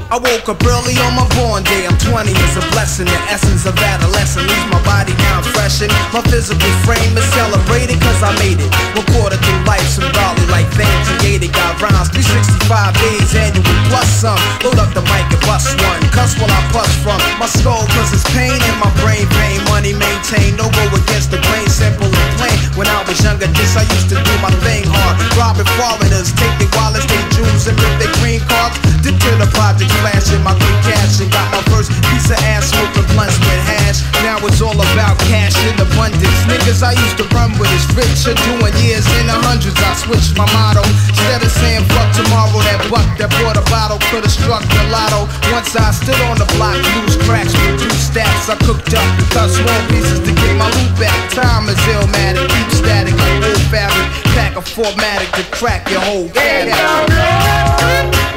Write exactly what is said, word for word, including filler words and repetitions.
I woke up early on my born day. I'm twenty, is a blessing. The essence of adolescence leaves my body now freshened. My physical frame is celebrated cause I made it. One quarter through life, some godly like fame created. Got rhymes, three sixty-five days annual plus some. Load up the mic and bust one. Cuss while I bust from my skull cause it's pain in my brain. Pain, money maintained, no go against the grain. Simple and plain. When I was younger, this I used to do my thing hard. Robbing foreigners, take their wallets, their jewels, and rip their green cards. Dip to the project, flashing my good cash, and got my first piece of ass, smoking blunts with hash. Now it's all about cash in abundance. Niggas I used to run with is richer, doing years in the hundreds. I switched my motto. Instead of saying fuck tomorrow, that buck that bought a bottle could've struck the lotto. Once I stood on the block, loose cracks with two stacks. I cooked up and cut small pieces to get my loot back. Time is illmatic, keep static like old fabric. Pack a formatic to crack your whole cat.